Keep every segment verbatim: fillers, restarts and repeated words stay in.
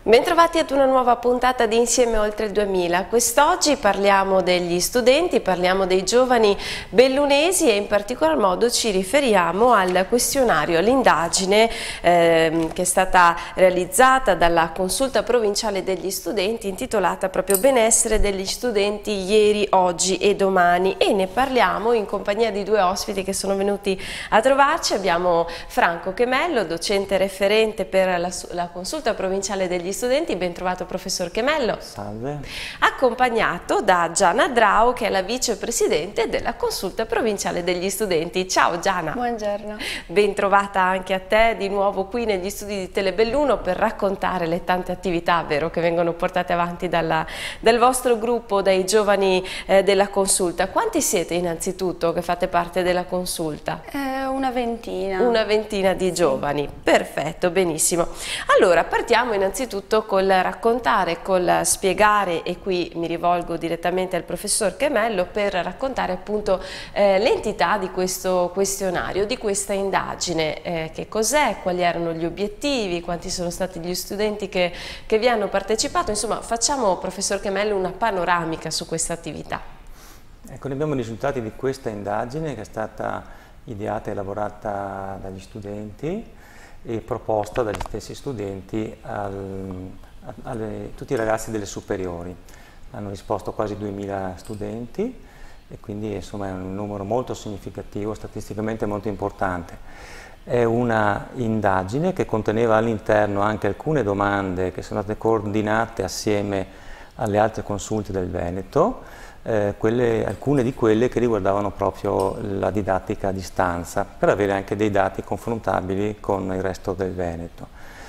Bentrovati ad una nuova puntata di Insieme Oltre il duemila. Quest'oggi parliamo degli studenti, parliamo dei giovani bellunesi e in particolar modo ci riferiamo al questionario, all'indagine eh, che è stata realizzata dalla Consulta Provinciale degli Studenti intitolata proprio Benessere degli studenti ieri, oggi e domani, e ne parliamo in compagnia di due ospiti che sono venuti a trovarci. Abbiamo Franco Chemello, docente referente per la, la Consulta Provinciale degli Studenti. Ben trovato professor Chemello. Salve. Accompagnato da Gianna Drau, che è la vicepresidente della Consulta Provinciale degli Studenti. Ciao Gianna. Buongiorno. Ben trovata anche a te di nuovo qui negli studi di Telebelluno per raccontare le tante attività, vero, che vengono portate avanti dalla, dal vostro gruppo, dai giovani eh, della Consulta. Quanti siete innanzitutto che fate parte della Consulta? Eh, una ventina. Una ventina di giovani, perfetto, benissimo. Allora partiamo innanzitutto col raccontare, col spiegare, e qui mi rivolgo direttamente al professor Chemello per raccontare appunto eh, l'entità di questo questionario, di questa indagine, eh, che cos'è, quali erano gli obiettivi, quanti sono stati gli studenti che, che vi hanno partecipato. Insomma, facciamo, professor Chemello, una panoramica su questa attività. Ecco, ne abbiamo i risultati di questa indagine che è stata ideata e elaborata dagli studenti e proposta dagli stessi studenti al, a, a tutti i ragazzi delle superiori. Hanno risposto quasi duemila studenti e quindi insomma è un numero molto significativo, statisticamente molto importante. È una indagine che conteneva all'interno anche alcune domande che sono state coordinate assieme alle altre consulte del Veneto, Eh, quelle, alcune di quelle che riguardavano proprio la didattica a distanza, per avere anche dei dati confrontabili con il resto del Veneto.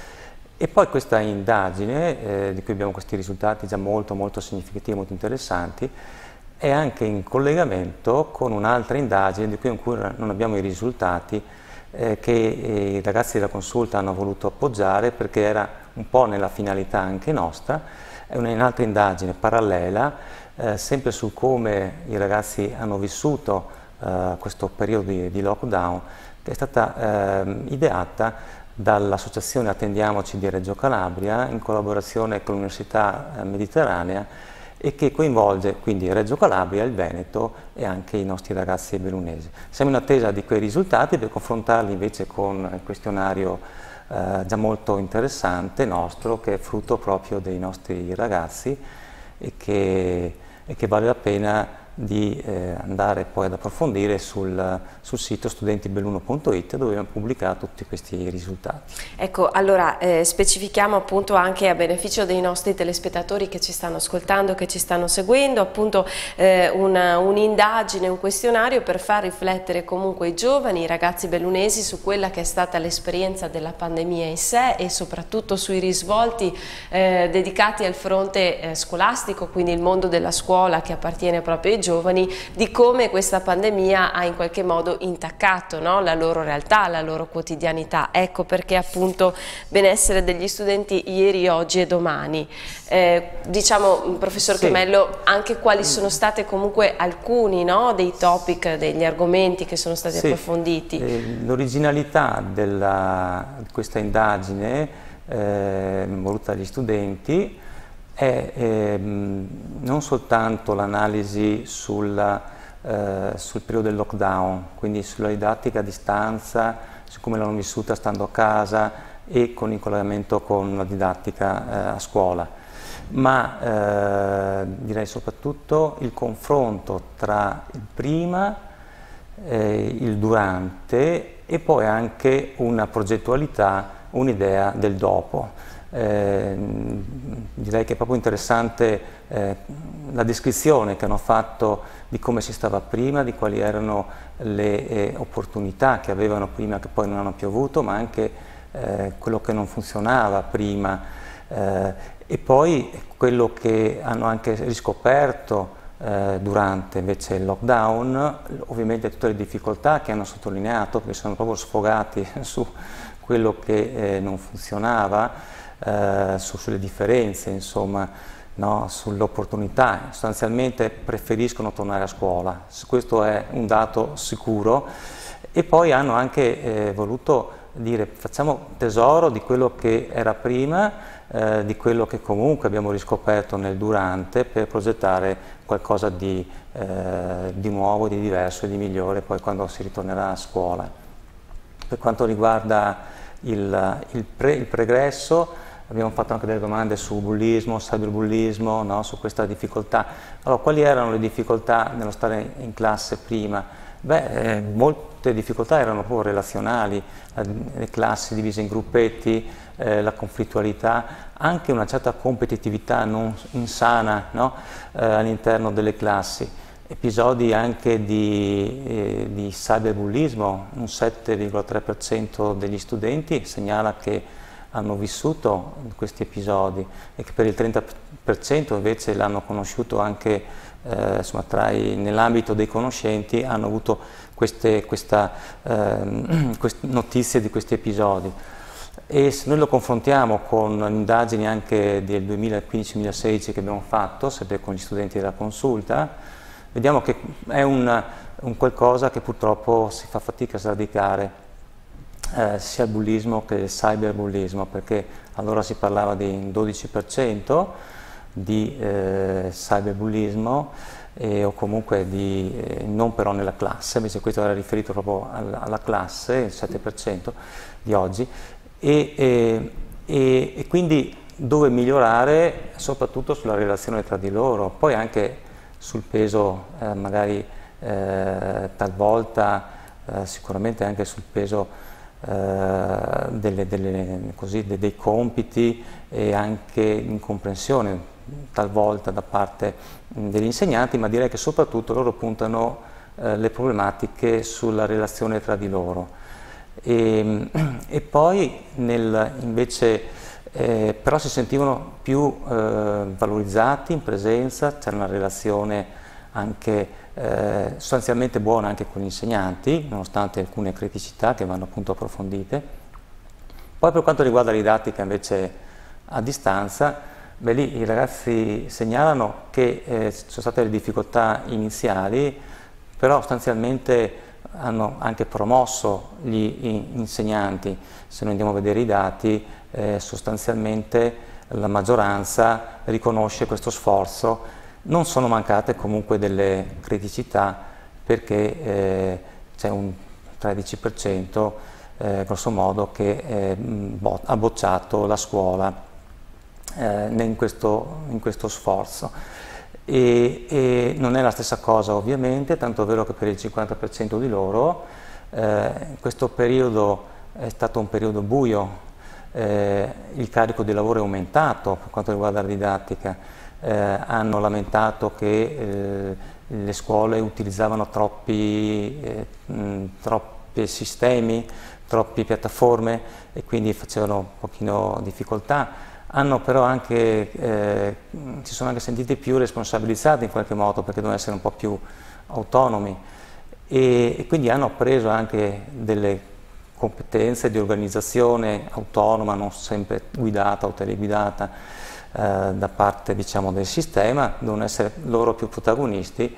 E poi questa indagine, eh, di cui abbiamo questi risultati già molto molto significativi, molto interessanti, è anche in collegamento con un'altra indagine di cui ancora non abbiamo i risultati, eh, che eh, i ragazzi della Consulta hanno voluto appoggiare perché era un po' nella finalità anche nostra. È un'altra indagine parallela, Eh, sempre su come i ragazzi hanno vissuto eh, questo periodo di, di lockdown, che è stata eh, ideata dall'associazione Attendiamoci di Reggio Calabria in collaborazione con l'Università eh, Mediterranea, e che coinvolge quindi Reggio Calabria, il Veneto e anche i nostri ragazzi bellunesi. Siamo in attesa di quei risultati per confrontarli invece con il questionario eh, già molto interessante nostro, che è frutto proprio dei nostri ragazzi e che e che vale la pena di eh, andare poi ad approfondire sul, sul sito studentibelluno punto it, dove abbiamo pubblicato tutti questi risultati. Ecco, allora eh, specifichiamo appunto anche a beneficio dei nostri telespettatori che ci stanno ascoltando, che ci stanno seguendo, appunto eh, un'indagine, un questionario per far riflettere comunque i giovani, i ragazzi bellunesi su quella che è stata l'esperienza della pandemia in sé e soprattutto sui risvolti eh, dedicati al fronte eh, scolastico, quindi il mondo della scuola che appartiene proprio ai giovani, giovani, di come questa pandemia ha in qualche modo intaccato, no? La loro realtà, la loro quotidianità. Ecco perché appunto benessere degli studenti ieri, oggi e domani. Eh, diciamo, professor sì. Chemello, anche quali sono state comunque alcuni, no, dei topic, degli argomenti che sono stati sì. approfonditi? Eh, L'originalità di questa indagine eh, voluta dagli studenti è eh, non soltanto l'analisi sul, eh, sul periodo del lockdown, quindi sulla didattica a distanza, su come l'hanno vissuta stando a casa e con il collegamento con la didattica eh, a scuola, ma eh, direi soprattutto il confronto tra il prima, eh, il durante e poi anche una progettualità, un'idea del dopo. Eh, direi che è proprio interessante eh, la descrizione che hanno fatto di come si stava prima, di quali erano le eh, opportunità che avevano prima che poi non hanno più avuto, ma anche eh, quello che non funzionava prima eh, e poi quello che hanno anche riscoperto eh, durante invece il lockdown, ovviamente tutte le difficoltà che hanno sottolineato, perché sono proprio sfogati su quello che eh, non funzionava. Uh, su, sulle differenze, insomma, no? Sulle opportunità. Sostanzialmente preferiscono tornare a scuola, questo è un dato sicuro, e poi hanno anche eh, voluto dire facciamo tesoro di quello che era prima eh, di quello che comunque abbiamo riscoperto nel durante per progettare qualcosa di, eh, di nuovo, di diverso e di migliore poi quando si ritornerà a scuola. Per quanto riguarda il, il, pre, il pregresso, abbiamo fatto anche delle domande su bullismo, cyberbullismo, no? Su questa difficoltà. Allora, quali erano le difficoltà nello stare in classe prima? Beh, eh, molte difficoltà erano proprio relazionali, eh, le classi divise in gruppetti, eh, la conflittualità, anche una certa competitività non insana, no? eh, all'interno delle classi. Episodi anche di, eh, di cyberbullismo, un sette virgola tre per cento degli studenti segnala che hanno vissuto questi episodi e che per il trenta per cento invece l'hanno conosciuto anche eh, nell'ambito dei conoscenti, hanno avuto queste, questa, eh, queste notizie di questi episodi. E se noi lo confrontiamo con indagini anche del duemilaquindici duemilasedici che abbiamo fatto, sempre con gli studenti della consulta, vediamo che è un, un qualcosa che purtroppo si fa fatica a sradicare. Eh, sia il bullismo che il cyberbullismo, perché allora si parlava di un dodici per cento di eh, cyberbullismo eh, o comunque di, eh, non però nella classe, invece questo era riferito proprio alla, alla classe, il sette per cento di oggi, e, e, e, e quindi dove migliorare soprattutto sulla relazione tra di loro, poi anche sul peso eh, magari eh, talvolta, eh, sicuramente anche sul peso Uh, delle, delle, così, de, dei compiti e anche incomprensione talvolta da parte degli insegnanti, ma direi che soprattutto loro puntano uh, le problematiche sulla relazione tra di loro. E, e poi nel, invece eh, però si sentivano più eh, valorizzati in presenza, c'era una relazione anche Eh, sostanzialmente buona anche con gli insegnanti, nonostante alcune criticità che vanno appunto approfondite. Poi per quanto riguarda la didattica invece a distanza, beh, lì i ragazzi segnalano che eh, ci sono state le difficoltà iniziali, però sostanzialmente hanno anche promosso gli insegnanti. Se noi andiamo a vedere i dati, eh, sostanzialmente la maggioranza riconosce questo sforzo. Non sono mancate comunque delle criticità perché eh, c'è un tredici per cento eh, grosso modo che eh, bo ha bocciato la scuola eh, in, questo, in questo sforzo. E, e non è la stessa cosa ovviamente, tanto è vero che per il cinquanta per cento di loro eh, questo periodo è stato un periodo buio, eh, il carico di lavoro è aumentato per quanto riguarda la didattica. Eh, hanno lamentato che eh, le scuole utilizzavano troppi, eh, mh, troppi sistemi, troppe piattaforme e quindi facevano un pochino difficoltà. Hanno però anche, eh, si sono anche sentiti più responsabilizzati in qualche modo perché devono essere un po' più autonomi e, e quindi hanno appreso anche delle competenze di organizzazione autonoma, non sempre guidata o teleguidata, Eh, da parte diciamo del sistema, devono essere loro più protagonisti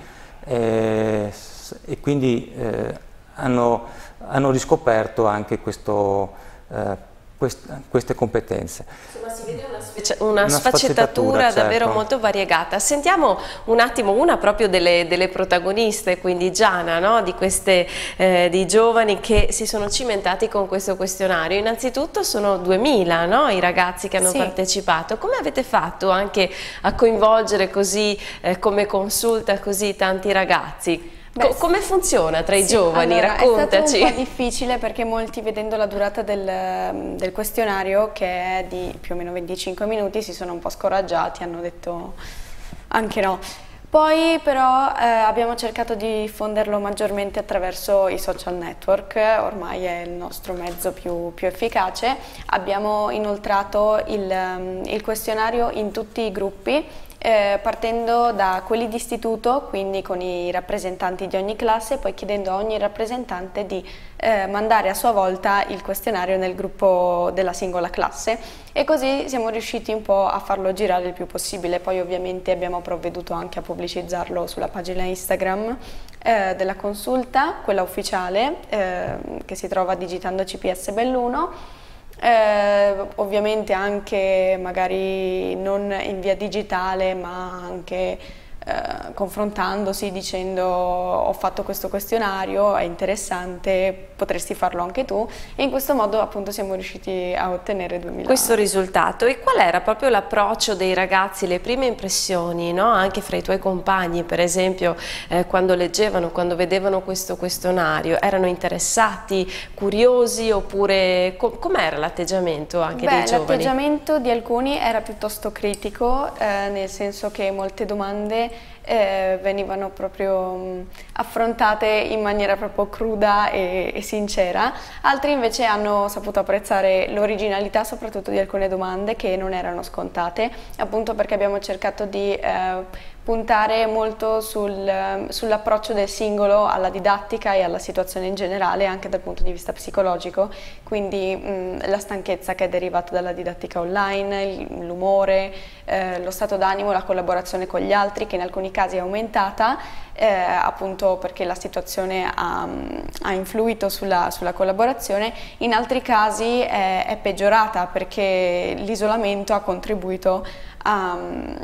eh, e quindi eh, hanno, hanno riscoperto anche questo, eh, quest queste competenze. Insomma, si vede una, una, una sfaccettatura, sfaccettatura davvero certo. Molto variegata. Sentiamo un attimo una proprio delle, delle protagoniste, quindi Gianna, no? di queste eh, di giovani che si sono cimentati con questo questionario. Innanzitutto sono duemila, no? I ragazzi che hanno sì. partecipato. Come avete fatto anche a coinvolgere così eh, come consulta così tanti ragazzi? Beh, come funziona tra i sì, giovani? Allora, raccontaci. È stato un po' difficile perché molti, vedendo la durata del, del questionario, che è di più o meno venticinque minuti, si sono un po' scoraggiati, hanno detto anche no. Poi però eh, abbiamo cercato di diffonderlo maggiormente attraverso i social network, ormai è il nostro mezzo più, più efficace. Abbiamo inoltrato il, il questionario in tutti i gruppi, Eh, partendo da quelli di istituto, quindi con i rappresentanti di ogni classe, poi chiedendo a ogni rappresentante di eh, mandare a sua volta il questionario nel gruppo della singola classe e così siamo riusciti un po' a farlo girare il più possibile. Poi ovviamente abbiamo provveduto anche a pubblicizzarlo sulla pagina Instagram eh, della consulta, quella ufficiale, eh, che si trova digitando C P S Belluno. Eh, ovviamente anche magari non in via digitale, ma anche eh, confrontandosi, dicendo ho fatto questo questionario, è interessante, potresti farlo anche tu, e in questo modo appunto siamo riusciti a ottenere duemila. Questo risultato. E qual era proprio l'approccio dei ragazzi, le prime impressioni, no? Anche fra i tuoi compagni, per esempio, eh, quando leggevano, quando vedevano questo questionario, erano interessati, curiosi, oppure com com'era l'atteggiamento anche Beh, dei giovani? L'atteggiamento di alcuni era piuttosto critico, eh, nel senso che molte domande eh, venivano proprio mh, affrontate in maniera proprio cruda e, e sincera, altri invece hanno saputo apprezzare l'originalità soprattutto di alcune domande che non erano scontate, appunto perché abbiamo cercato di eh, puntare molto sul, sull'approccio del singolo alla didattica e alla situazione in generale, anche dal punto di vista psicologico, quindi mh, la stanchezza che è derivata dalla didattica online, l'umore, eh, lo stato d'animo, la collaborazione con gli altri, che in alcuni casi è aumentata, eh, appunto perché la situazione ha, ha influito sulla, sulla collaborazione, in altri casi è, è peggiorata perché l'isolamento ha contribuito a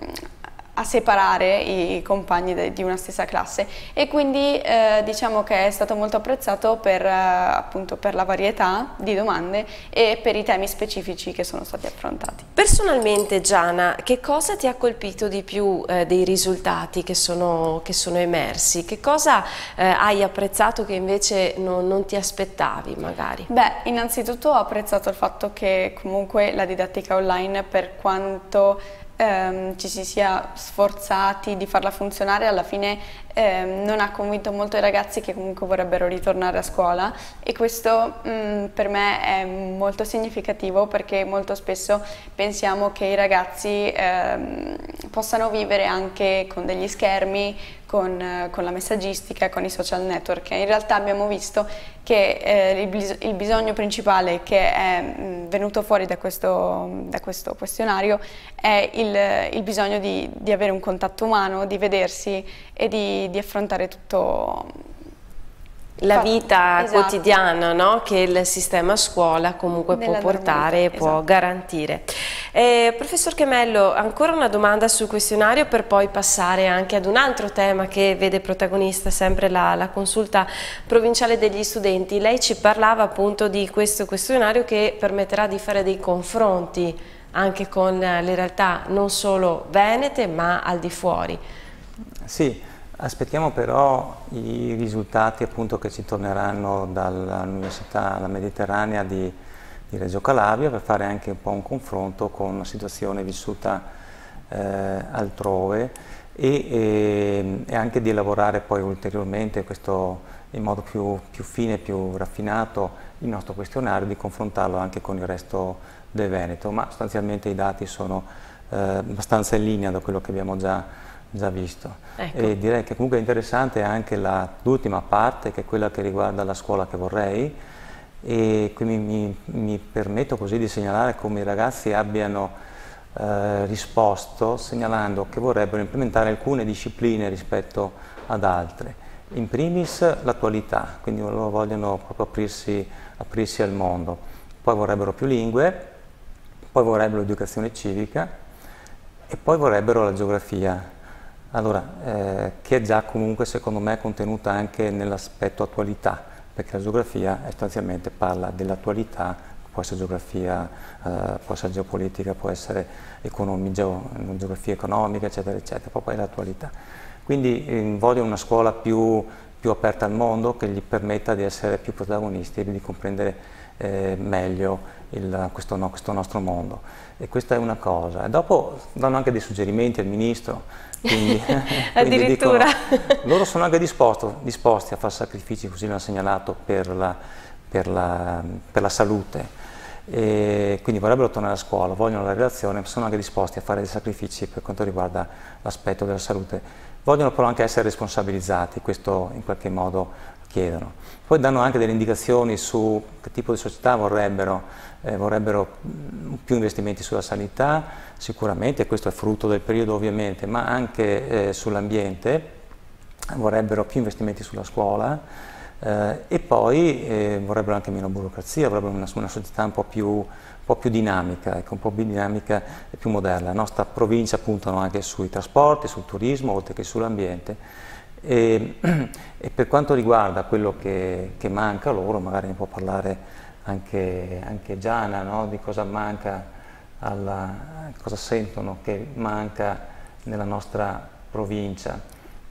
a separare i compagni de, di una stessa classe, e quindi eh, diciamo che è stato molto apprezzato per, eh, appunto per la varietà di domande e per i temi specifici che sono stati affrontati. Personalmente, Gianna, che cosa ti ha colpito di più eh, dei risultati che sono, che sono emersi? Che cosa eh, hai apprezzato che invece non, non ti aspettavi magari? Beh, innanzitutto ho apprezzato il fatto che comunque la didattica online, per quanto ehm, ci si sia sforzati di farla funzionare, alla fine ehm, non ha convinto molto i ragazzi che comunque vorrebbero ritornare a scuola, e questo mh, per me è molto significativo, perché molto spesso pensiamo che i ragazzi ehm, possano vivere anche con degli schermi, con, eh, con la messaggistica, con i social network. In realtà abbiamo visto che eh, il, bis il bisogno principale che è mh, venuto fuori da questo, da questo questionario è il, il bisogno di, di avere un contatto umano, di vedersi e di, di affrontare tutto la vita esatto. quotidiana, no? Che il sistema scuola comunque Nella può portare e può esatto. garantire. Eh, professor Chemello, ancora una domanda sul questionario per poi passare anche ad un altro tema che vede protagonista sempre la, la consulta provinciale degli studenti. Lei ci parlava appunto di questo questionario che permetterà di fare dei confronti anche con le realtà non solo venete ma al di fuori. Sì. Aspettiamo però i risultati appunto che ci torneranno dall'Università Mediterranea di, di Reggio Calabria, per fare anche un po' un confronto con una situazione vissuta eh, altrove e, e, e anche di elaborare poi ulteriormente questo, in modo più, più fine, più raffinato, il nostro questionario, di confrontarlo anche con il resto del Veneto, ma sostanzialmente i dati sono eh, abbastanza in linea da quello che abbiamo già già visto. Ecco. E direi che comunque è interessante anche l'ultima parte, che è quella che riguarda la scuola che vorrei, e quindi mi, mi permetto così di segnalare come i ragazzi abbiano eh, risposto segnalando che vorrebbero implementare alcune discipline rispetto ad altre. In primis l'attualità, quindi loro vogliono proprio aprirsi, aprirsi al mondo, poi vorrebbero più lingue, poi vorrebbero l'educazione civica e poi vorrebbero la geografia. Allora, eh, che è già comunque secondo me contenuta anche nell'aspetto attualità, perché la geografia sostanzialmente parla dell'attualità, può essere geografia, eh, può essere geopolitica, può essere economia, geo, geografia economica, eccetera, eccetera, proprio è l'attualità. Quindi eh, voglio una scuola più, più aperta al mondo, che gli permetta di essere più protagonisti e di comprendere eh, meglio il, questo, no, questo nostro mondo. E questa è una cosa. E dopo danno anche dei suggerimenti al Ministro. Quindi, quindi addirittura dicono, loro sono anche disposti, disposti a fare sacrifici, così l'hanno segnalato, per la, per la, per la salute, e quindi vorrebbero tornare a scuola, vogliono la relazione, sono anche disposti a fare dei sacrifici per quanto riguarda l'aspetto della salute, vogliono però anche essere responsabilizzati, questo in qualche modo chiedono. Poi danno anche delle indicazioni su che tipo di società vorrebbero, eh, vorrebbero più investimenti sulla sanità, sicuramente, questo è frutto del periodo ovviamente, ma anche eh, sull'ambiente, vorrebbero più investimenti sulla scuola, Eh, e poi eh, vorrebbero anche meno burocrazia, vorrebbero una, una società un po' più, un po' più dinamica, ecco, un po' più dinamica e più moderna. La nostra provincia puntano anche sui trasporti, sul turismo, oltre che sull'ambiente. E, e per quanto riguarda quello che, che manca loro, magari ne può parlare anche, anche Gianna, no? Di cosa manca, alla, cosa sentono che manca nella nostra provincia.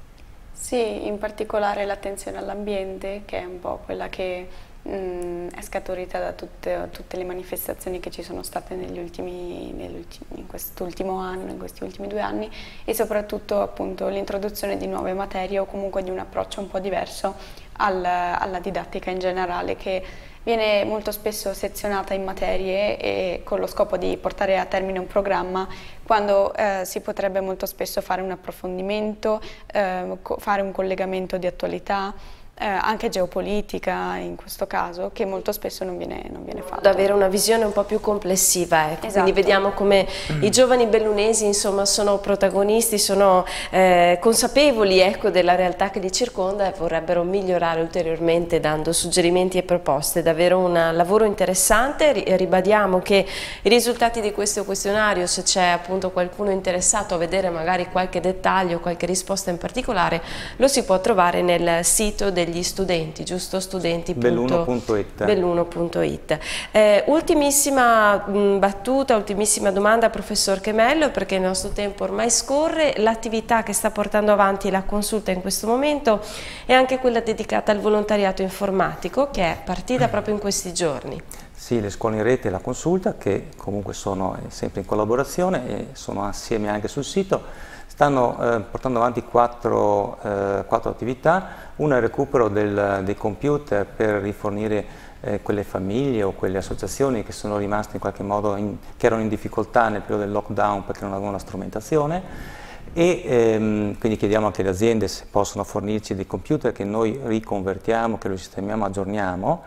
Sì, in particolare l'attenzione all'ambiente, che è un po' quella che mh, è scaturita da tutte, tutte le manifestazioni che ci sono state negli ultimi, negli ultimi, in quest'ultimo anno, in questi ultimi due anni, e soprattutto appunto l'introduzione di nuove materie o comunque di un approccio un po' diverso al, alla didattica in generale, che viene molto spesso sezionata in materie e con lo scopo di portare a termine un programma, quando eh, si potrebbe molto spesso fare un approfondimento, eh, fare un collegamento di attualità, eh, anche geopolitica in questo caso, che molto spesso non viene, non viene fatto. Da avere una visione un po' più complessiva, ecco. Esatto. Quindi vediamo come mm. i giovani bellunesi insomma sono protagonisti, sono eh, consapevoli, ecco, della realtà che li circonda e vorrebbero migliorare ulteriormente dando suggerimenti e proposte. Davvero un lavoro interessante. Ribadiamo che i risultati di questo questionario, se c'è appunto qualcuno interessato a vedere magari qualche dettaglio, qualche risposta in particolare, lo si può trovare nel sito degli studenti, giusto? Studenti belluno punto it. belluno punto it. Eh, ultimissima mh, battuta, ultimissima domanda, professor Chemello, perché il nostro tempo ormai scorre. L'attività che sta portando avanti la consulta in questo momento è anche quella dedicata al volontariato informatico, che è partita proprio in questi giorni. Sì, le scuole in rete e la consulta, che comunque sono sempre in collaborazione e sono assieme anche sul sito, stanno eh, portando avanti quattro, eh, quattro attività. Una è il recupero del, dei computer per rifornire eh, quelle famiglie o quelle associazioni che sono rimaste in qualche modo, in, che erano in difficoltà nel periodo del lockdown perché non avevano la strumentazione, e ehm, quindi chiediamo anche alle aziende se possono fornirci dei computer che noi riconvertiamo, che lo sistemiamo, aggiorniamo.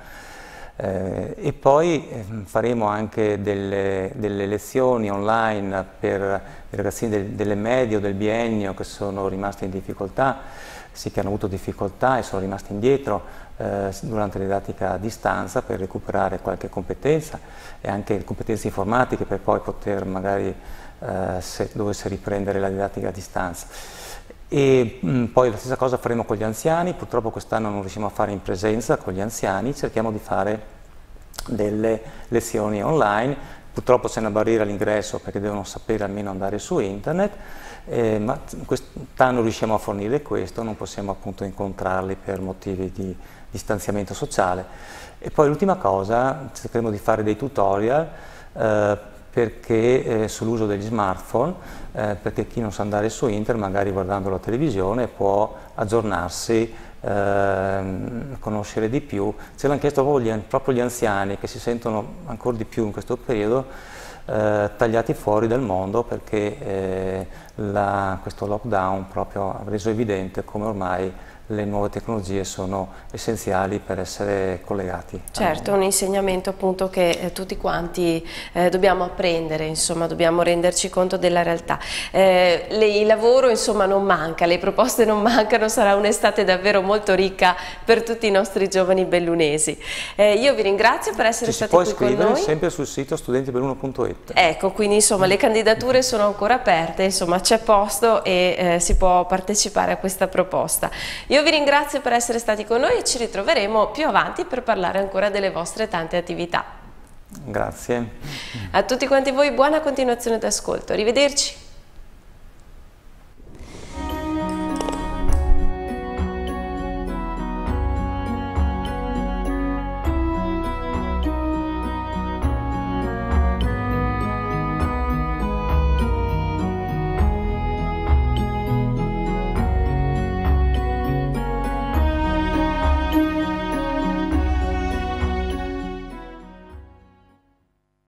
Eh, e poi eh, faremo anche delle, delle lezioni online per i ragazzini del, delle medie o del biennio che sono rimasti in difficoltà, sì, che hanno avuto difficoltà e sono rimasti indietro eh, durante la didattica a distanza, per recuperare qualche competenza e anche competenze informatiche per poi poter magari, eh, se dovesse riprendere la didattica a distanza. E mh, poi la stessa cosa faremo con gli anziani. Purtroppo quest'anno non riusciamo a fare in presenza con gli anziani, cerchiamo di fare delle lezioni online. Purtroppo c'è una barriera all'ingresso perché devono sapere almeno andare su internet, eh, ma quest'anno riusciamo a fornire questo, non possiamo appunto incontrarli per motivi di distanziamento sociale. E poi l'ultima cosa, cercheremo di fare dei tutorial eh, perché, eh, sull'uso degli smartphone, eh, perché chi non sa andare su internet, magari guardando la televisione, può aggiornarsi, eh, conoscere di più. Ce l'hanno chiesto proprio gli, proprio gli anziani, che si sentono ancora di più in questo periodo eh, tagliati fuori dal mondo, perché eh, la, questo lockdown proprio ha reso evidente come ormai le nuove tecnologie sono essenziali per essere collegati. Certo, un insegnamento appunto che eh, tutti quanti eh, dobbiamo apprendere, insomma, dobbiamo renderci conto della realtà. Eh, le, il lavoro insomma non manca, le proposte non mancano, sarà un'estate davvero molto ricca per tutti i nostri giovani bellunesi. Eh, io vi ringrazio per essere Ci stati qui con noi. Si può iscrivere sempre sul sito studenti belluno punto it. Ecco, quindi insomma le candidature sono ancora aperte, insomma c'è posto e eh, si può partecipare a questa proposta. Io Io vi ringrazio per essere stati con noi e ci ritroveremo più avanti per parlare ancora delle vostre tante attività. Grazie. A tutti quanti voi buona continuazione d'ascolto, arrivederci.